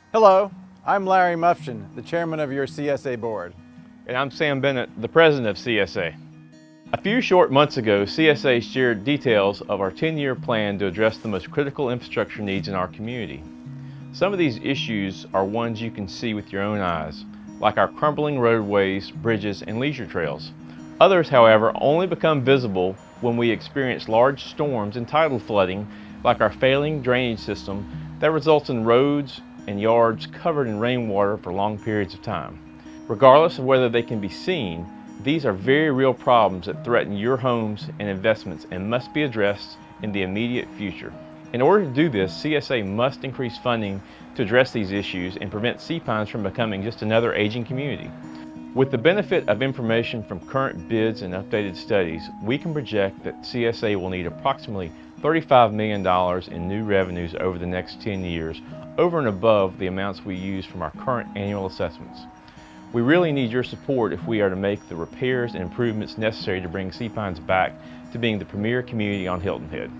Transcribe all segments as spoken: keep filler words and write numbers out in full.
Hello, I'm Larry Mufchin, the chairman of your C S A board. And I'm Sam Bennett, the president of C S A. A few short months ago, C S A shared details of our ten-year plan to address the most critical infrastructure needs in our community. Some of these issues are ones you can see with your own eyes, like our crumbling roadways, bridges, and leisure trails. Others, however, only become visible when we experience large storms and tidal flooding, like our failing drainage system that results in roads and yards covered in rainwater for long periods of time. Regardless of whether they can be seen, these are very real problems that threaten your homes and investments and must be addressed in the immediate future. In order to do this, C S A must increase funding to address these issues and prevent Sea Pines from becoming just another aging community. With the benefit of information from current bids and updated studies, we can project that C S A will need approximately thirty-five million dollars in new revenues over the next ten years, over and above the amounts we use from our current annual assessments. We really need your support if we are to make the repairs and improvements necessary to bring Sea Pines back to being the premier community on Hilton Head.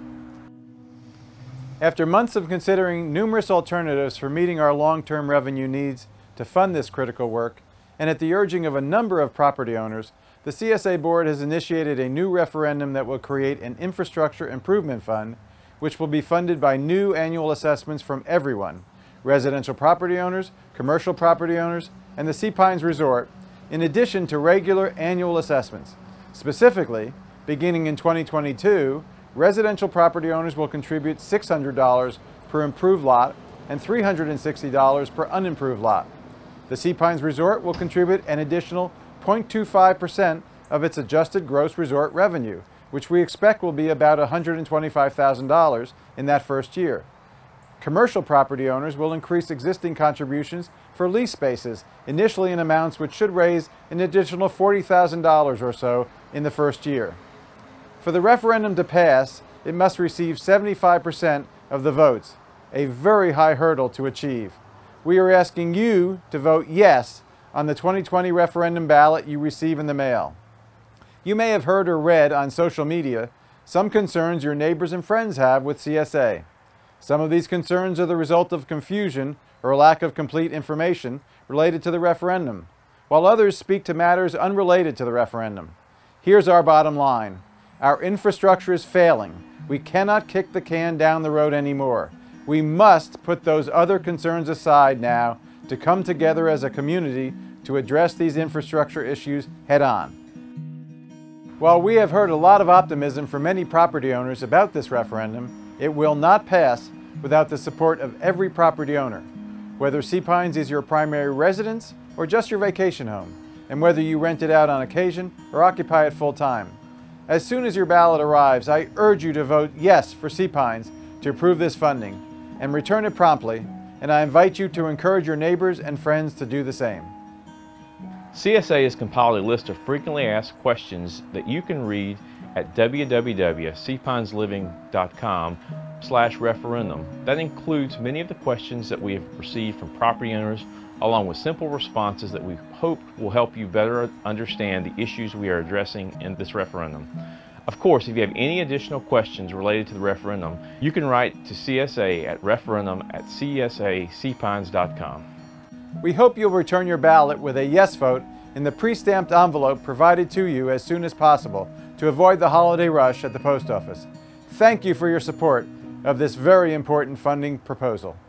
After months of considering numerous alternatives for meeting our long-term revenue needs to fund this critical work, and at the urging of a number of property owners, the C S A board has initiated a new referendum that will create an infrastructure improvement fund, which will be funded by new annual assessments from everyone: residential property owners, commercial property owners, and the Sea Pines Resort, in addition to regular annual assessments. Specifically, beginning in twenty twenty-two, residential property owners will contribute six hundred dollars per improved lot and three hundred sixty dollars per unimproved lot. The Sea Pines Resort will contribute an additional zero point two five percent of its adjusted gross resort revenue, which we expect will be about one hundred twenty-five thousand dollars in that first year. Commercial property owners will increase existing contributions for lease spaces, initially in amounts which should raise an additional forty thousand dollars or so in the first year. For the referendum to pass, it must receive seventy-five percent of the votes, a very high hurdle to achieve. We are asking you to vote yes on the twenty twenty referendum ballot you receive in the mail. You may have heard or read on social media some concerns your neighbors and friends have with C S A. Some of these concerns are the result of confusion or lack of complete information related to the referendum, while others speak to matters unrelated to the referendum. Here's our bottom line. Our infrastructure is failing. We cannot kick the can down the road anymore. We must put those other concerns aside now to come together as a community to address these infrastructure issues head on. While we have heard a lot of optimism from many property owners about this referendum, it will not pass without the support of every property owner, whether Sea Pines is your primary residence or just your vacation home, and whether you rent it out on occasion or occupy it full time. As soon as your ballot arrives, I urge you to vote yes for Sea Pines to approve this funding and return it promptly, and I invite you to encourage your neighbors and friends to do the same. C S A has compiled a list of frequently asked questions that you can read at w w w dot sea pines living dot com slash referendum. That includes many of the questions that we have received from property owners, along with simple responses that we hope will help you better understand the issues we are addressing in this referendum. Of course, if you have any additional questions related to the referendum, you can write to C S A at referendum at c s a sea pines dot com. We hope you'll return your ballot with a yes vote in the pre-stamped envelope provided to you as soon as possible to avoid the holiday rush at the post office. Thank you for your support of this very important funding proposal.